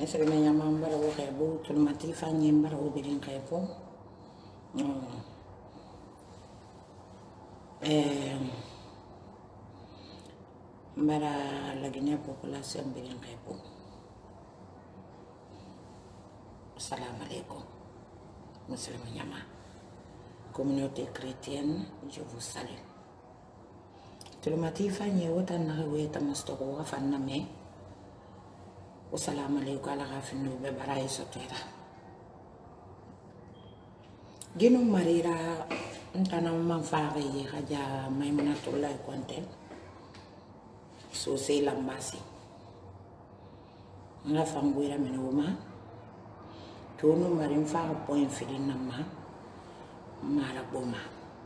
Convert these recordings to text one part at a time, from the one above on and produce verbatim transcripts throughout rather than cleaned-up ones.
Ese que me llaman para Bojebu, que lo matifan y en para Ubirin Repo. Para la Guinea Populación Birin Repo. Salam alaikum. Monsieur le Mayama. Communauté chrétienne, je vous salue. Tout le matifan y autant de reweta mastoro faname. Assalamu alaikum ala rafinu be barai sotera. Ginu marira ntana manfare yi haja Maimunatullah Konte. So say lambasi. Nga fanguira menuma. Tono marin fa point fidin nama mara boma.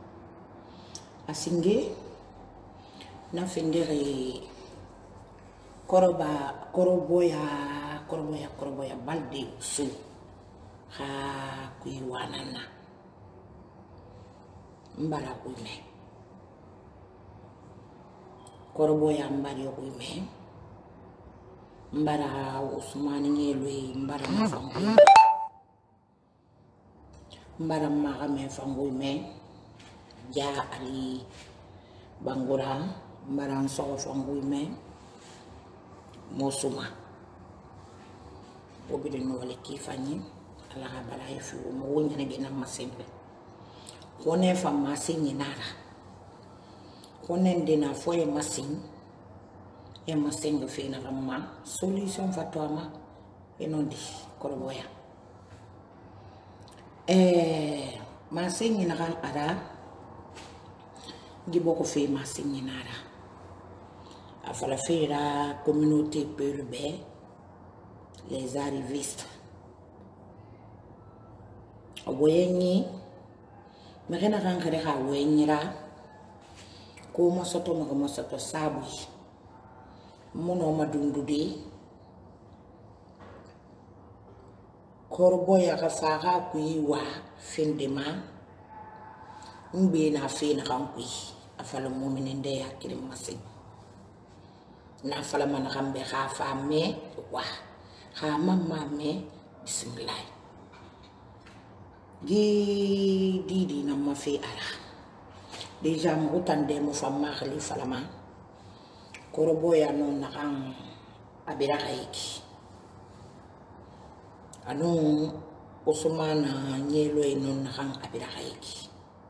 Asinge na findere koroba koroboya koroboya koroboya balde su ha kuiwanana mbara kuime koroboya mbari kuime mbara Usmani ngelwe mbara mafangu mbara magame fangu me ja Ali Bangura mbara so fangu me Mosuma bobi de wala kifani ala habala yafi mo wonya ne gena masembe wone fa masinyi nara wone ndina foye masin e masengo fe na ramma solution fatwama enondi koroboya eh masinyi na kan ara giboko fe masinyi nara afala fera communauté urbaine les arrivistes awoyenyi magana kan kare ha woyenyira ko masoto maga masoto sabu mono madundude korboya ka faga kuiwa findema mbe na fina kan kui afala mu'mininde yakire masin na fala man rambe ha fa me wa ha mamma me bismillah gi didi na ma fi ala deja mo tande mo fa ma khali fala ma koroboya non na kan abira haiki anu Usmana nyelo non na kan abira haiki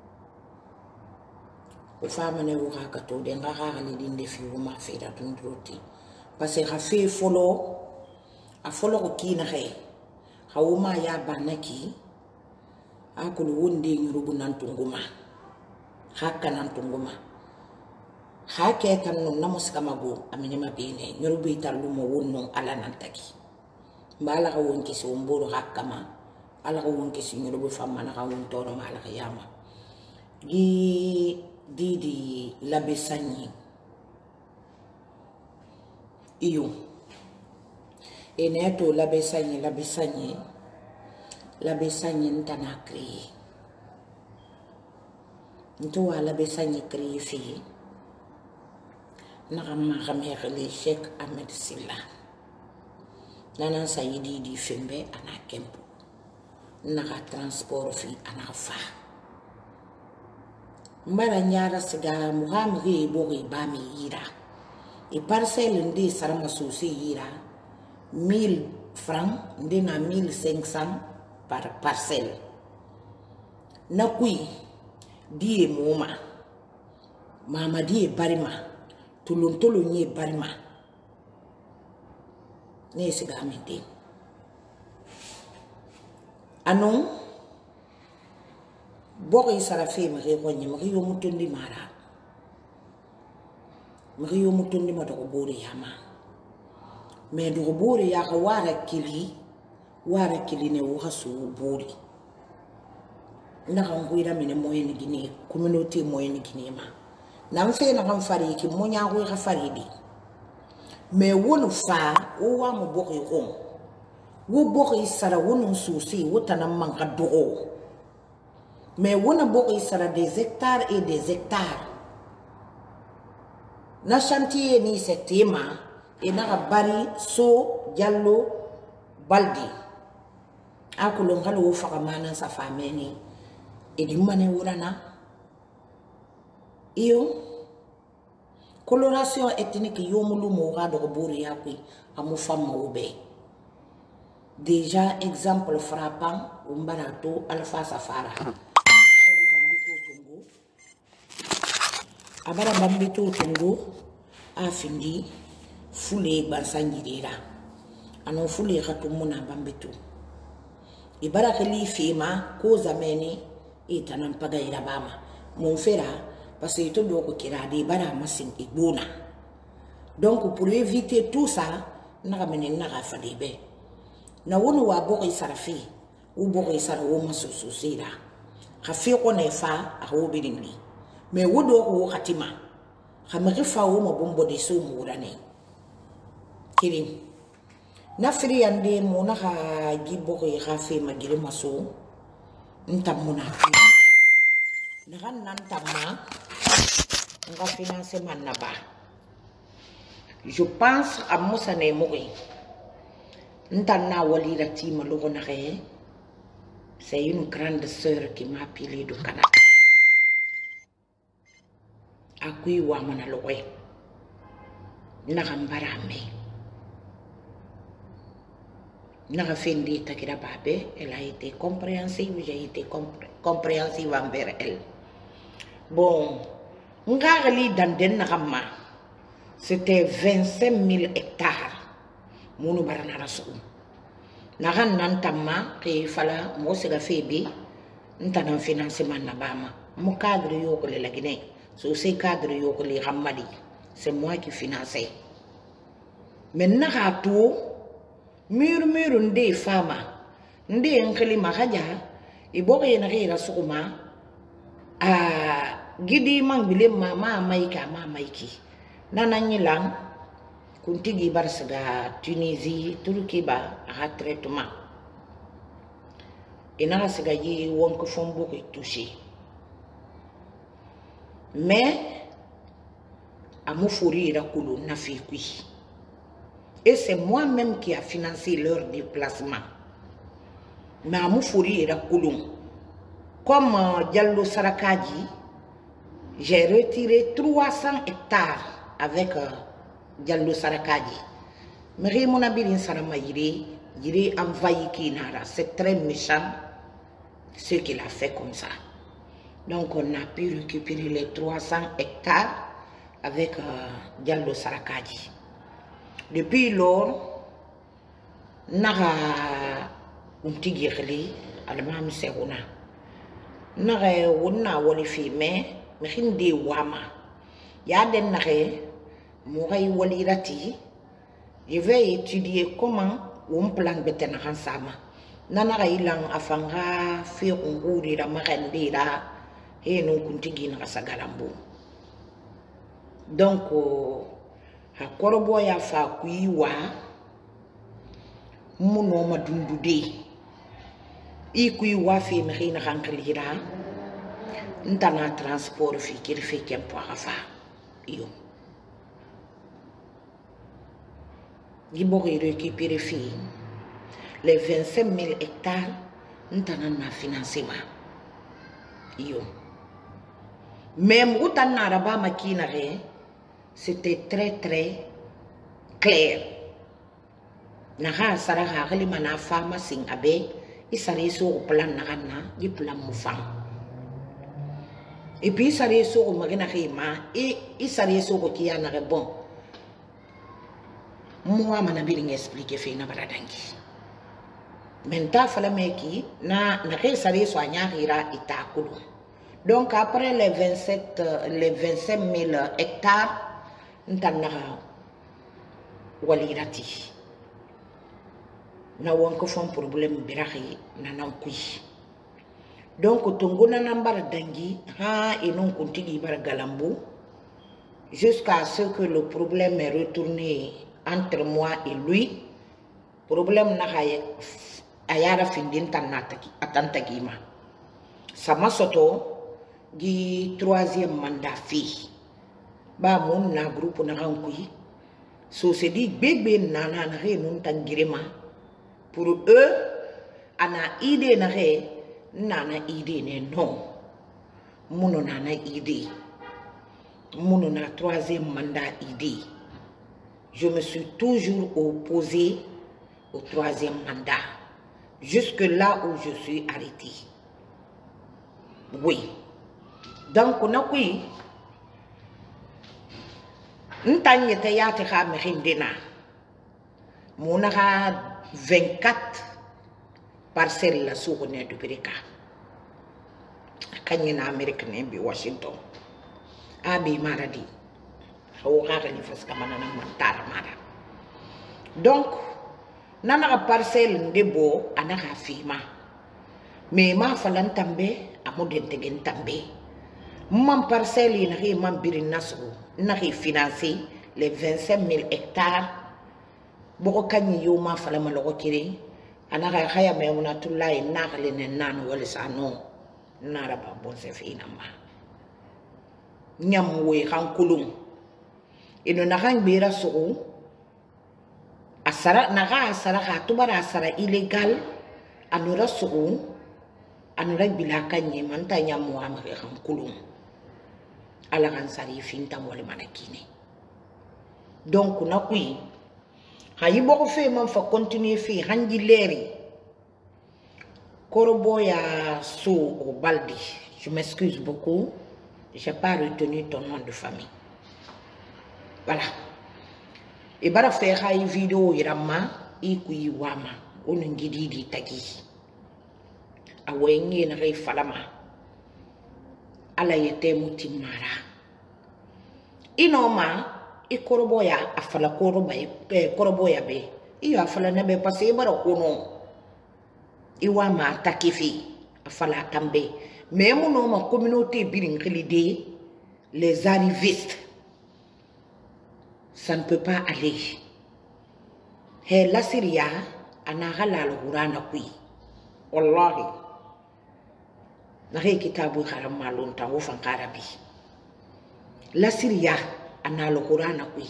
o fama ne wuka kato de nga ga ni dinde fi ma fi da tundroti parce que fait folo a folo ko kina he hawuma ya banaki akulu wonde nyurubu nan tunguma hakka nan tunguma hake tan non namos kamago amini mabine nyurubu itallu mo wonno ala nan taki mbala ko wonki so mboro hakka ma ala ko wonki si nyurubu famma na ka won toro mala ka yama gi Didi Labesani iyo eneto Labesani Labesani Labesani ntana créé nto wala Labesani créé fi na ma xamé xale Cheikh Ahmed Silla nana sayidi di fembe ana kempo na transport fi ana fa mbara nyara siga muhamri bogi bami yira e parcelle ndi sarama souci yira mille francs ndi na mille cinq cents par parcelle na kui die moma mama die barima tulun tulun nye barima ne siga amende anon Bori sarafe mari wonye mari yo mutundi mara mari yo mutundi mata ko bori yama me do bori ya ka wara kili wara kili ne wo hasu bori na kan guira mine moye ni gine communauté moye ni gine ma na mfe na kan fari ki monya ko ka fari di me wonu fa o wa mo bori ron wo bori sara wonu susi wotana man ka do mais wona boko sera des hectares et des hectares na chantier ni setema e na bari so jallo baldi aku lo ngalo fa kamana sa fameni e di mane urana iyo coloration ethnique yomulu mo ga do buri yakui amu femme ube déjà exemple frappant umbarato alpha safara abara bambito tungo afindi fule bansangirira ano fule khatumuna bambito ibara khali fima ko zameni itanan pagaira bama mon fera parce que to do ko kirade bara masin ibuna donc pour éviter tout ça na kamene na gafadibe na wono wa boko isarafi u boko isara wo masususira khafi ko ne fa a ho bidingi mais wodo ko khatima khamari fa wo mabombo de so murane kirim nafri ande mona ha gibo ko khafi magire maso ntamuna na kan nan tamma nga financer man na ba je pense à Moussa ne mourir ntana wali rati malo na re c'est une grande sœur qui m'a appelé du Canada akui wa mana lowe na gambarame na fendi takira babe elle a été compréhensive j'ai été compréhensive envers elle bon ngarali dan den na gamma c'était vingt-cinq mille hectares munu barana rasu nagan nan tamma ke fala mo sega febi ntana financement na bama mo cadre yo ko le la Guinée so c'est cadre yo ko le Hamadi c'est moi qui finançais maintenant ha to mur mur nde fama nde nkeli magaja iboke na gira sukuma a gidi mang bile mama maika mama maiki nananyi lang kuntigi barsaga Tunisie Turquie ba a traitement ina siga yi wonko fombo ko touché mais amu fouri ra kulu na fi kui et c'est moi-même qui a financé leur déplacement mais amu fouri ra kulu comme uh, Diallo Sarakaji j'ai retiré trois cents hectares avec uh, Diallo Sarakaji. Mais mon abili sarama yiri, yiri envahi Kinara. C'est très méchant ce qu'il a fait comme ça. Donc on a pu récupérer les trois cents hectares avec euh, Diallo Sarakaji. Depuis lors, nara untigirli almam seguna. Nara wonna wolifi me mehindi wama. Yaden nare Mouraï Walirati, je vais étudier comment on plan beten hansama. Nana ilang afanga fi unguri la marendira et non kuntigi na sagalambu. Donc, a korobo ya fa kuiwa muno madundude. I kuiwa fi mrina ranklira ntana transport fi kirfi kempo afa. Yo. Gibori récupérer fille les vingt-cinq mille hectares nous t'en financement yo même où t'en as rabat maquinaire c'était très très clair naha saraha gali mana fama sing abe isari so plan nagana di plan mufang et puis isari so magana rima et isari so ko kiana bon moi mana biling expliquer fait na baradangi menta fala meki na na resari so anyarira itakulu donc après les vingt-sept les vingt-cinq mille hectares ntana walirati na wonko fon problème birahi na nankui donc tongona nambar dangi ha enon kontigi bar galambu jusqu'à ce que le problème est retourné entre moi et lui, problème na haye ayara findin tanataki atantagima. Sama soto gi troisième mandat fi. Ba mon na groupe na rankui. So se di bébé nana na re nun tangirema. Pour eux, ana idée na ré, nana idée ne non. Mono nana idée. Mono na troisième mandat idée. Je me suis toujours opposé au troisième mandat. Jusque là où je suis arrêté. Oui. Donc, on a oui. Ntanye te yate ka merindena. Monara vingt-quatre parcelles la sourne du Birika. Kanyena Amérique bi Washington. Abi maradi. Haura ni faska manana mantara mara. Donc, nana parcelle ndebo anaka fima. Mais ma falan tambe amodente gen tambe. Mon parcelle yi nari man birin nasru nari financer les vingt-cinq mille hectares. Boko kanyi yo ma fala maloko kiri anaka khaya me munatullahi nakale ne nanu wala sano nara ba bon se fina ma nyam we kan kulum ino nakan bira so asara naga asara ka tubara asara illegal anura so anura bilaka nyi manta nyam wa ma kan kulum ala kan sari finta wala manakine donc na kui hayi boko fe man fa continuer fi hanji leri Koroboya so au baldi. Je m'excuse beaucoup, j'ai pas retenu ton nom de famille. Voilà. Et bara faire une vidéo irama ikui wama onungidi di tagi. Awenye na rei falama. Ala yete mutimara. Inoma i koroboya afala koroba e koroboya be. Iyo afala nebe pase bara kono. Iwama takifi afala tambe. Mais mon nom ma communauté bilingue les arrivistes. Ça ne peut pas aller. He la Syria anagala l'urana kui. Wallahi. Nare kitabu haram malun ta wofan karabi. La Syria analo urana kui.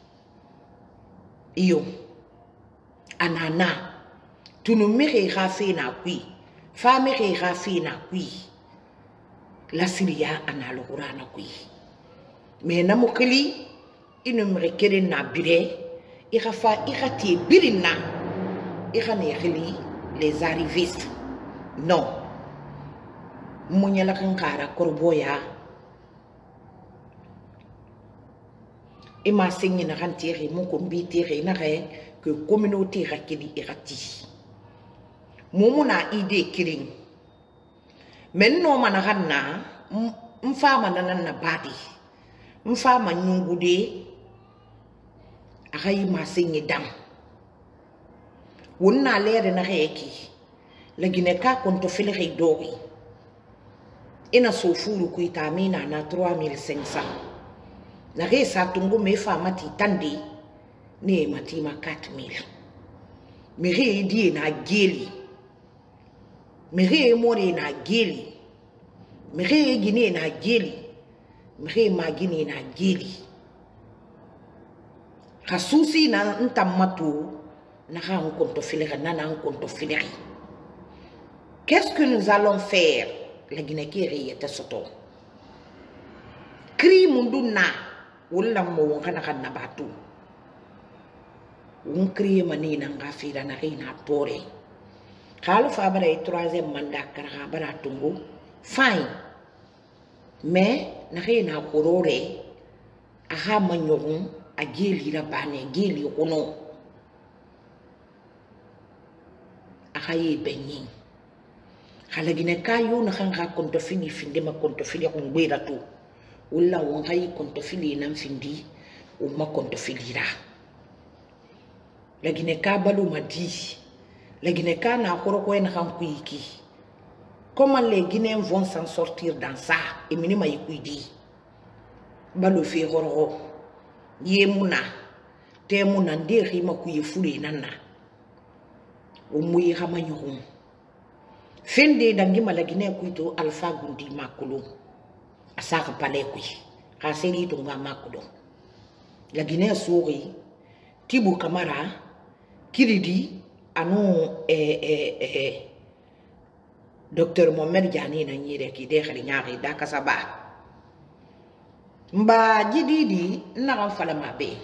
Iyo. Anana. Tu ne me rafi na kui. Fa me rafi na kui. La Syria analo urana kui. Mais namukeli. Il ne me requiert na bire, il a fait irratier birina, il a les arrivistes. Non. Mounya la kankara korboya. Il m'a enseigné na rentier, mon combi tiré na que communauté rakeli irati. Moumona idée kiring. Mais non manahana, m'fama nanana badi. M'fama nyungude. Akai ma sengi dam wonna lere na reki la gineka konto fili dori ina so furu ku itamina na trois mille cinq cents na resa tungu me fa mati tandi ne mati ma quatre mille me re di na geli me re more na geli me re gine na geli me re ma gine na geli. Kasusi na ntamatu na un compte fileri na un compte fileri. Qu'est-ce que nous allons faire? La Guinée-Kiri était soto. Cri munduna wala mo kana kana batu. Un cri manina ngafira na rina pore. Kalu fabara e troisième mandat kara bara tungu. Fine. Mais na rina korore aha manyorun a geli rabane geli ono akaye benyi halagine kayo na kanga konto fini finde ma konto fili ko ngwera tu ulla wongai konto fili nan findi o ma konto filira lagine ka balu madi lagine ka na koroko en kan kuiki comment les Guinéens vont s'en sortir dans ça et minima yikuidi balu fi horo Yemuna, temuna nderi makuye fule nana. Umuye hamanyohum. Fende dangi malagine kuito alfa gundi makulu. Asaka pale kui. Kaseli tunga makudo. Lagine sori. Tibu kamara. Kiridi. anu eh eh eh docteur Mohamed Jani na nyire ki de khali nyaari da kasaba mba jididi na kan fala mabe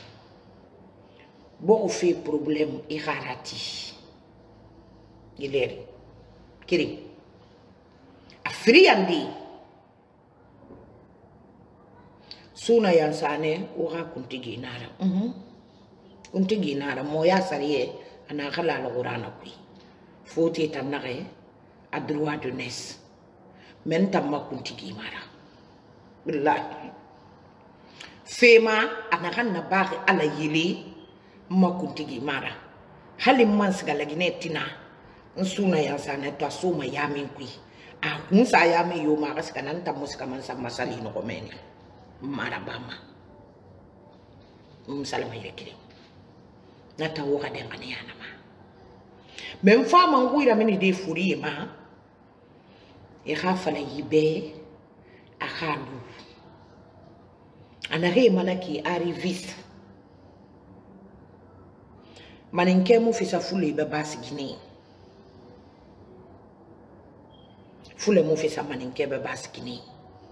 bo fi problème irarati gileri kiri afriandi suna yansane uga kuntigi nara mhm kuntigi nara moya sariye ana khala la qur'ana kui foti tanare a droit de naissance men tamma kuntigi mara billahi fema ana kanna bari ala yili ma kuntigi mara hali mansga lagine tina suna yansane to suma yamin kui a kunsa yami yo ma kaska nan tammo ska man sa masali no komeni mara bama msalama ile kile nata woka de ngani yana ma même femme nguira mini de furi ma e khafa la yibe akhalu ana re malaki arrivis maninke mu fisa fule be basigini fule mu fisa maninke be basigini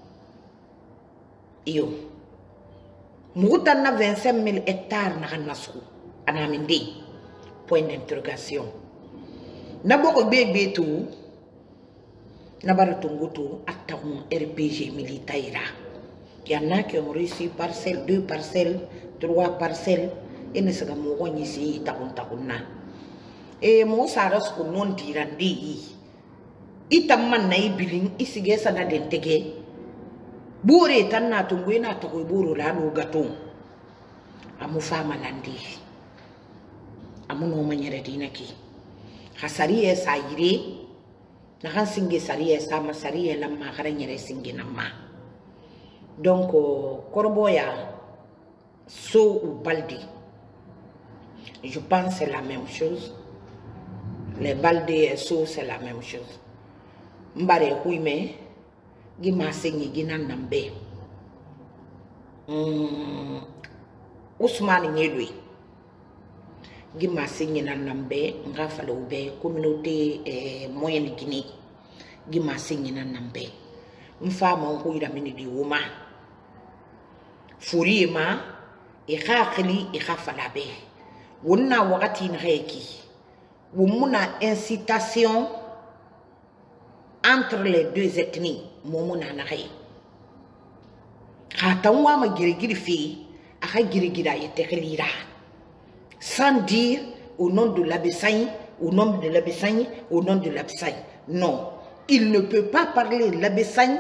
iyo mugutan na vingt-cinq mille hectares na nasu ana mindi point d'interrogation na boko bebe tu na baratungutu attaquant R P G militaire. Il y en a qui ont reçu parcelles, deux parcelles, trois parcelles et ne sera mo ici takun takuna e mo saras ko non tirandi itam man nay bilin isige sana den tege bore tan na to ngwe na to ko boro la no gato amu fama landi amu no manyere dinaki khasariye sayire na kan singe sariye sama sariye lamma kharanyere singe namma donc korboya so ou baldi je pense c'est la même chose les baldi et so c'est la même chose mbare huime gima singi ginan nambe mm Ousmane Nyedwi gima singi nan nambe nga falo be communauté eh, moyenne Guinée gima singi nan nambe mfama nkuira mini di wuma furima e khakli e khafala be wonna wakati nreki wumuna incitation entre les deux ethnies momuna nahay khatanwa ma girigiri fi aka girigira yeteklira sans dire au nom de l'Abessagne, au nom de l'Abessagne, au nom de l'Abessagne. Non, il ne peut pas parler de l'Abessagne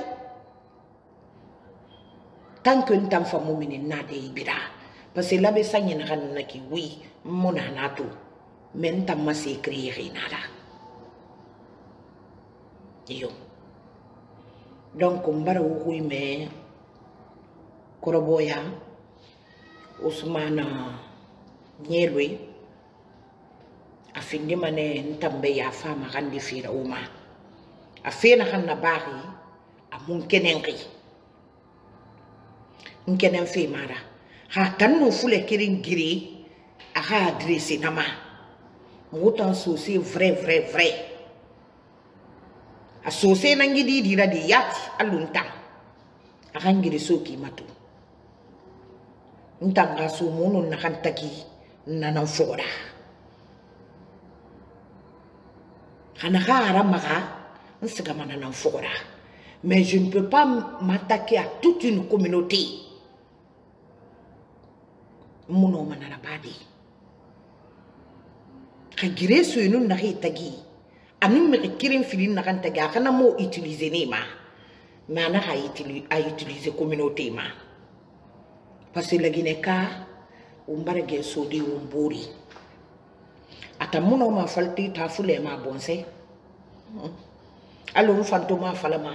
tant que nous t'enfant n'a de ibira. Parce que l'Abessagne n'a qui oui, mon anato, mais nous t'en massé écrire nada. Yo. Donc, on va oui, mais Koroboya, Ousmane Nyedwi afindi mane ntambe ya fama kandi fira uma afena hanna bari amun kenenki nkenen fi mara ha tanno fule kirin giri aha adresse nama mutan souci vrai vrai vrai a souci nangidi dira di yati alunta aha ngiri soki matu ntanga so munu nakantaki nana fora kana khara maga nsiga manana fora mais je ne peux pas m'attaquer à toute une communauté muno manana badi khagire so inu nari tagi anu me kirin filin nakantagi kana mo utiliser ni ma mana ha utiliser communauté ma parce que la Guinée umbarage sodi umburi ata muno ma falti ta fule ma bonse allo fantoma falama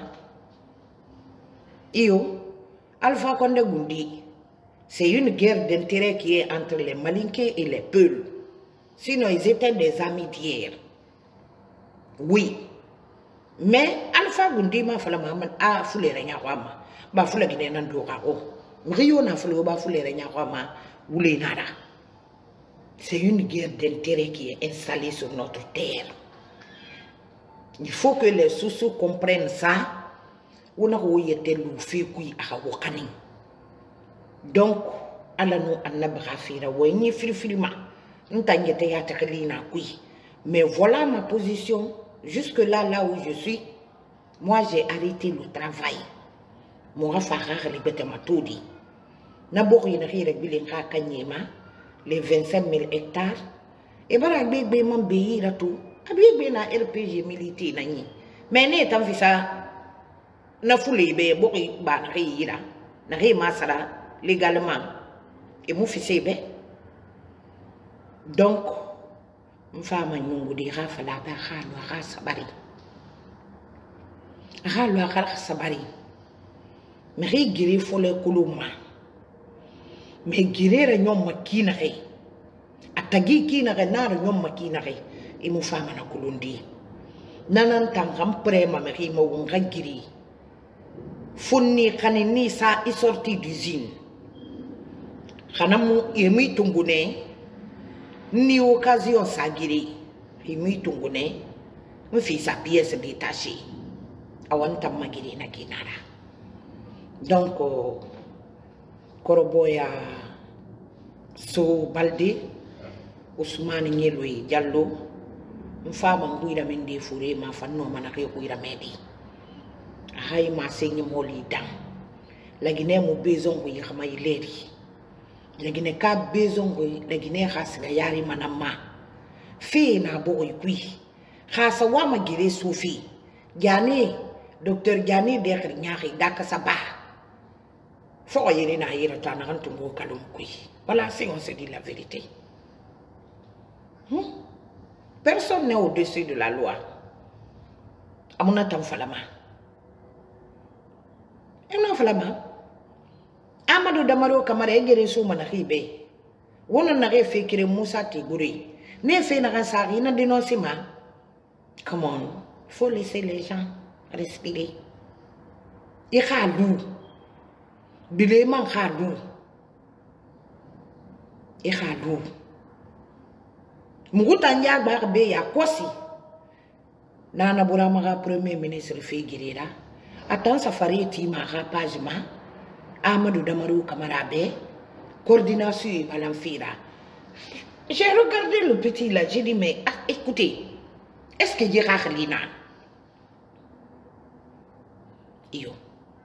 iyo Alpha Condé Gundi c'est une guerre d'intérêt qui est entre les Malinké et les Peuls, sinon ils étaient des amis d'hier, oui, mais Alpha Gundi ma falama a fule renya kwama ba fule Guinée nando ka o Rio na fule ba fule renya kwama wule nada C'est une guerre d'intérêt qui est installée sur notre terre. Il faut que les sous-sous comprennent ça. On a été loufi qui a wakani. Donc, ala no anabra fira wenye filfilma. Ntanyete ya takelina kui. Mais voilà ma position. Jusque là, là où je suis, moi j'ai arrêté le travail. Moi, farar les bêtes matoudi. N'abord, il n'y a pas de les vingt-cinq mille hectares. Et bien, il y a un pays là tout. Il y a un R P G militaire. Mais il y a un visa. Il y a un visa. Il y a un visa légalement. Et mon fils est donc, je femme nyungu di rafa la ba khalwa kha sabari khalwa kha sabari me ri giri fole kuluma me giri re nyom makina re atagi kina re nar nyom makina re e mu fama na kulundi nanan tangam prema me ri mo nga giri funni kanini sa i sorti d'usine khanamu yemi tungune ni occasion sagiri imi tungune mfi sa pièce détachée awanta magiri na kinara donc koroboya so balde Ousmane Ngeloy Diallo mfama nguira mende fure ma fanno manake kuira medi hay ma senyi moli dam lagine mo besoin ko yama ileri lagine ka besoin ko lagine khasga yari manama fi na boy kui khasa wa ma gire soufi jani docteur jani dekh nyaari dak sabah fo yiri na yira tan kan tungo kalum kui voilà si on se dit la vérité. Hmm? Personne n'est au-dessus de la loi. Amuna tam falama. Amuna falama. Amadou Damaro Kamara egere so manahibe. Wona na refe kire Moussa Tiguri. Ne fait na sari na dénoncer ma. Come on, il faut laisser les gens respirer. Et khalou. Bile man khalou. Et khalou. Muguta nyak ba be ya kosi. Nana Bourama premier ministre Figirira. Attends safari ti ma page ma. Amadou Damarou Kamara be coordination balanfira. J'ai regardé le petit là, j'ai dit mais ah, écoutez, est-ce que Dira Khalina Yo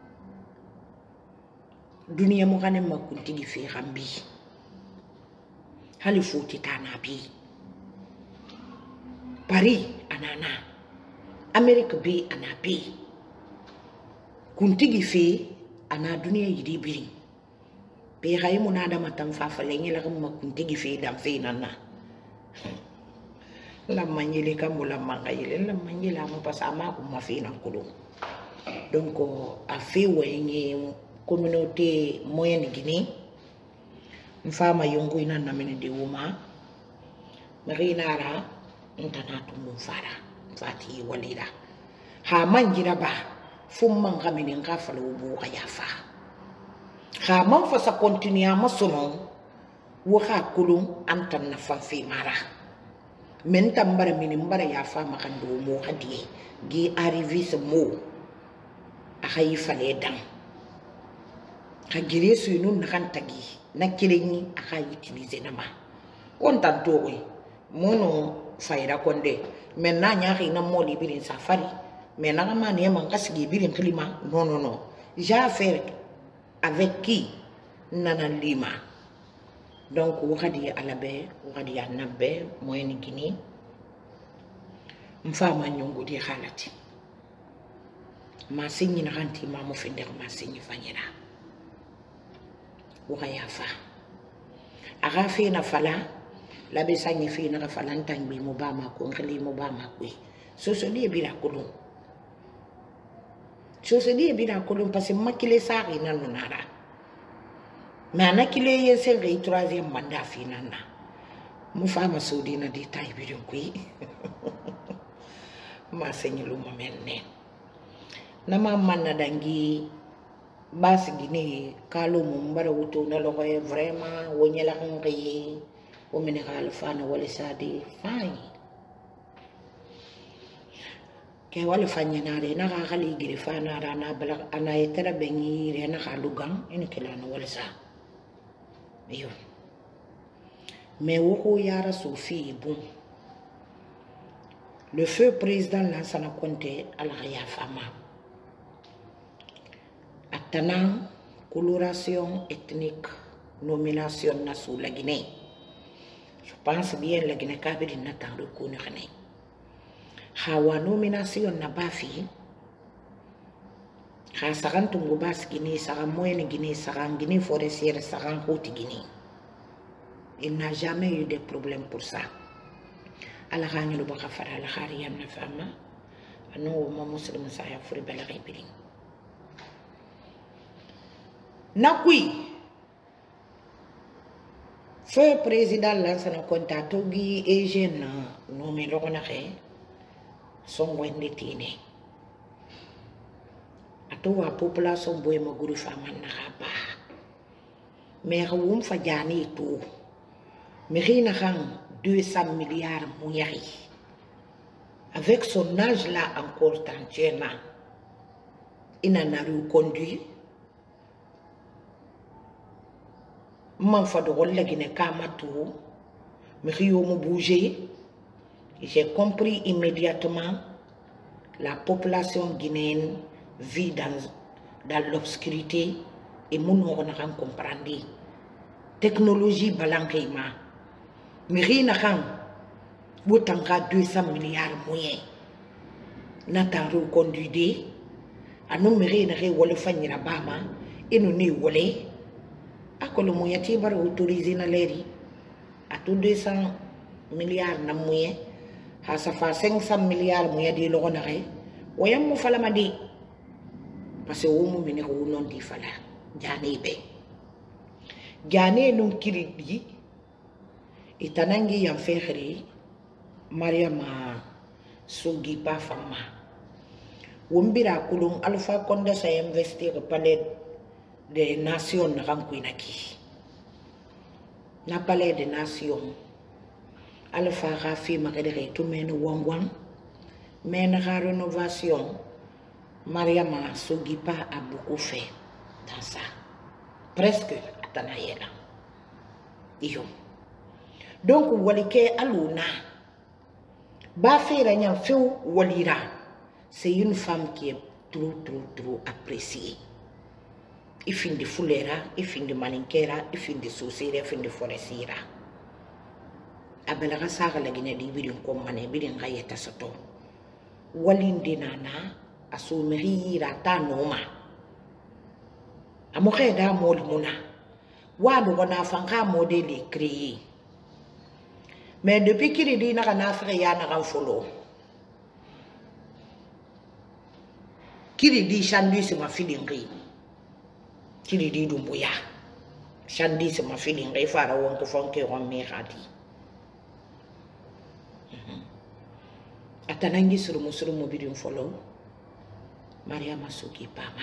Dunia Mogane Makuntigi fi Rambi Halifuti Tanabi Paris anana Amérique bi anabi Kuntigi fi ana dunia yidi biri be ray mo na dama tam fa fa lengi la ma kuntigi fi dam fi nana la manyele kam la mangayele la manyela mo pasama ko ma fi nan kudu donc a fi wenye communauté moyenne Guinée mfama yongo ina na mene de wuma marinara intana tumu fara fati walida ha manjira ba fumman gamini ngafalo bu yafa ha man fa sa continuer ma sono wo ha kulum antan na fa fi mara men tambara mini mbara yafa ma kan do mo hadiye gi arrivé ce mot a hay fale dan ha gire su nun kan tagi na kileni a ha utiliser na ma on tanto wi mono fayra konde men na nyaari na moli birin safari. Mais non, non, non. J'ai affaire avec qui? Nana Lima. Donc, on va dire à la baie, on va dire à la baie, moi, en Guinée. Je vais vous dire halati. Ma signe n'a rien dit, ma m'offrir ma signe fanyera. On va y faire. Arafi na fala, la baie signifié na falantang bi mobama ko ngeli mobama ko. So so di bi la kolon. Je se dis bien que parce que moi qui les sari na nonara. Mais ana qui les yesen re troisième mandat finana. Mu fama sodi na détail bi don kui. Ma seigne lu mo melne. Na ma manna dangi bas Guinée kalo mo mbara wuto na lo vraiment wonyela ngri o mene kala fana wale sadi fine ke wale fanya nare na ka kali giri fana rana bala ana etera bengi re na kalugang ini kelana wale sa iyo mais woko yara sofi bon le feu président Lansana Conté ala ya fama atana coloration ethnique nomination na sous la Guinée. Je pense bien la Guinée ka bi na tan ko ni xane hawa nomination na bafi ha sagan tungu bas Guinée sagan moyenne Guinée sagan Guinée forestière sagan haute Guinée. Il n'a jamais eu de problème pour ça. ala khani lu baka fara ala khari yam na fama anu mo muslim sa ya furi bela ribiri nakui feu président Lansana Conté togi ejen no me lo na xe son wende tine atowa population boy ma guru fama na ba mais xawum fa jani tout mais xina xam deux cents milliards mouillari. Avec son âge là encore trente ans, il en a reconduit. Manfa de rôle guiné kamatou, mais rio m'a bougé. J'ai compris immédiatement la population guinéenne vit dans, dans l'obscurité et mon on a comprendre. Technologie balankeima. Mirina kan butanga deux cents milliards moyens nata reconduit anu mirina re wala fanyira bama inu ni wole akolo moyen ti bar autoriser na leri atu deux cents milliards na moyen ha sa fa cinq cents milliards moyen di lo na re wayam mo fala madi parce que wo mo mene ko non di fala jane be jane non kiridi itanangi yang fehri Mariama sugi pa fama wumbira kulung Alpha Condé sa investir palais des nations na rankuinaki na palais des nations Alpha Rafi makadere tout men wangwang men la rénovation Mariama sugi pa a beaucoup fait dans ça presque atanayela iyo. Donc, walike aluna, ba fera nyan feu walira, c'est une femme qui est trop, trop, trop appréciée. Il fin de foulera, il fin de maninkera, il fin de saucera, il fin de forestiera. Abelaga saga la Guinée di bidin komane bidin gayeta sato. Walin dinana, asumeri rata noma. Amoke da mol muna. Wadu wana fanka modeli créé. Mais depuis qu'il dit n'a n'a fait rien n'a follow. Qu'il dit Chandi c'est ma fille d'ingri. Qu'il dit Dumbuya. Chandi c'est ma fille d'ingri. Pharaon que font que on m'éradi. Atanangi sur le sur le mobile follow. Maria Masuki Pama.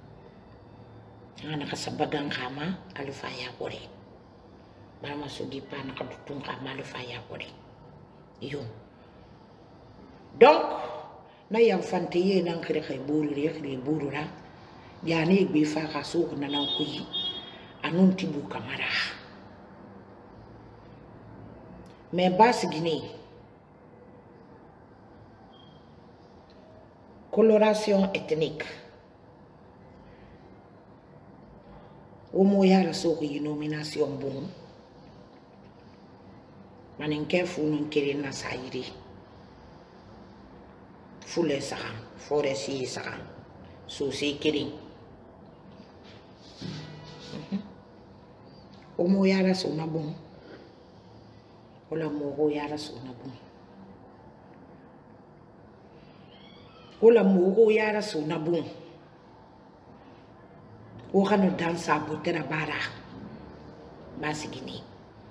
Ana kasabagang kama alufaya kore. Mama sugi pa nakadutung ka malufaya ko rin. Iyo. Donc, na yang fantiye nang kire kay buru rin, kire buru ra. Yani igbi fa kasuk na nang kuyi. Anong tibu kamara. Mais bas Guinée. Coloration ethnique. Omo yara soki nomination bon. Maninke funun kirin na sairi. Fule sakan, foresi sakan, susi kirin. Omo yara suna bon. Ola mogo yara suna bon. Ola mogo yara suna bon. Oka no dansa butera bara. Basi Guinée.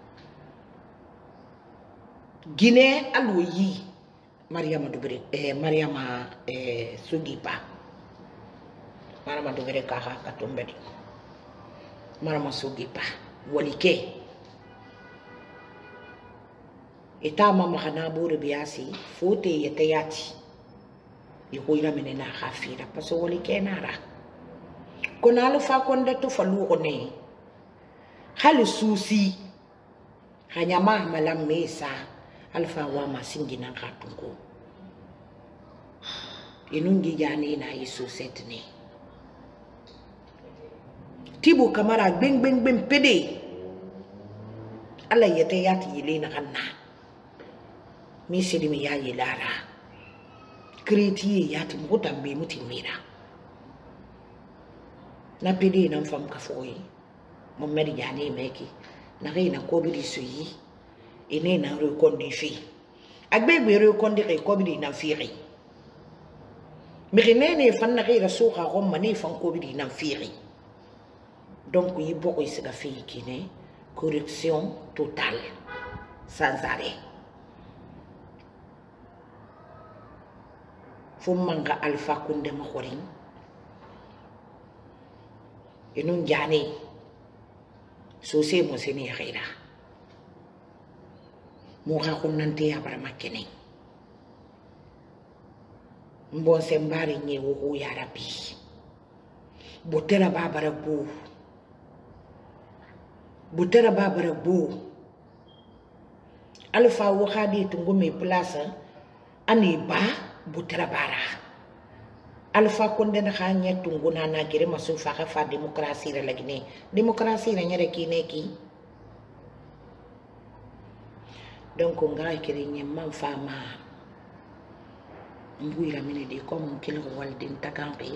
Guinée aloyi Mariama Dubere eh Mariama eh Sugipa Mariama Dubere kaka katombedi Mariama Sugipa walike eta mama kana bore biasi fote yete yati iko ira menena khafira paso wali kenara kona alfa konda to falu ne hal susi hanya ma malam mesa alfa wa masingina katungo inungi jani na isu setne tibu kamara beng beng beng pede ala yete yati yile na kanna mi sidi mi yayi lara kreti yati mutambe mutimira na pede na mfam kafoyi mo meri jani meki na reina ko bi suyi ene na rekondi fi agbegbe rekondi rekobi na firi mirinene fan na reira soka romma ne fan ko bi na firi donc yi boko isiga fi kine correction totale sans arrêt fo manga alpha kunde ma khorin enun jani so se mo se ni khaira mo kha ko nante ya bara makene mbon se mbari ni wo ya rabbi botera babara bu botera babara bu alfa wo khadi tungo me place ani ba botera bara alfa konde na khanya tungo na na gere maso fa fa demokrasi ra lagine demokrasi ra nyare ki neki donc nga kire nyemma fama mbuira mine de comme kilo waldin takampe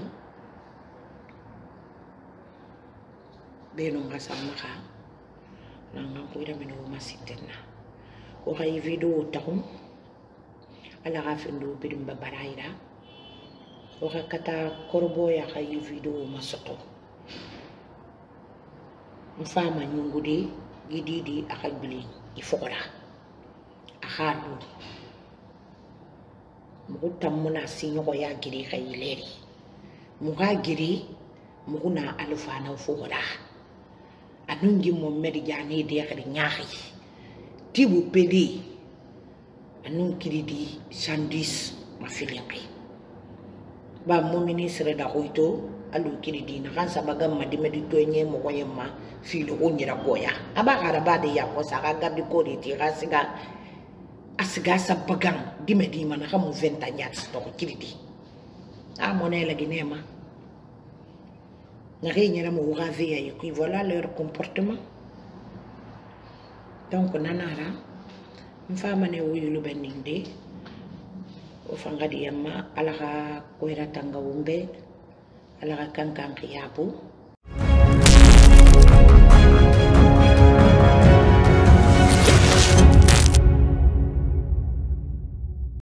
beno nga sama kha nanga mbuira mine wo masitena o hay video takum ala gafindo bidim babaraira o kata korbo ya hay video masoto mfama nyungudi gididi akabili ifora ahadu mutamuna sinyo ya giri kayleri muga giri muguna alfana fora anungi mo medi jani de khari nyaxi tibu pedi anun kiridi sandis ma filingi ba mo ministre da hoito alu kiridi na kan sabagam ma dimedi toñe mo koyema filo onyira boya aba gara bade ya ko saka gaddi ko di tira siga asiga sabagang dimedi mana kamu venta nyat to kiridi a monela ginema na rinyera mo rave ya qui voilà leur comportement donc nanara mfama ne wuyulu beninde o fangadi yamma alaka ko era tanga wumbe alaka kankan kiyabu